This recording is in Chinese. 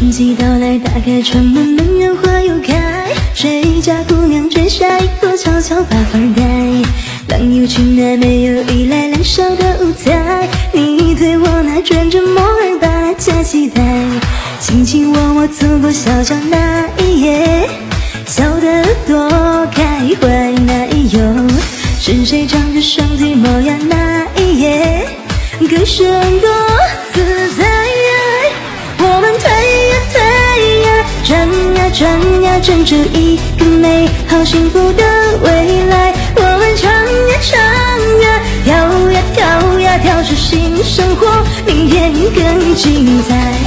春季到来，打开窗门，门院花又开。谁家姑娘摘下一朵，悄悄把花戴。郎有情爱，没有依赖，燃烧的舞台。你对我那专注梦儿，把那家期待。卿卿我我走过小巷那一夜，笑得多开怀那一夜，是谁长着双腿模样那一夜，歌声多自在。我们推呀推呀，转呀转呀，转出一个美好幸福的未来。我们唱呀唱呀，跳呀跳呀，跳出新生活，明天更精彩。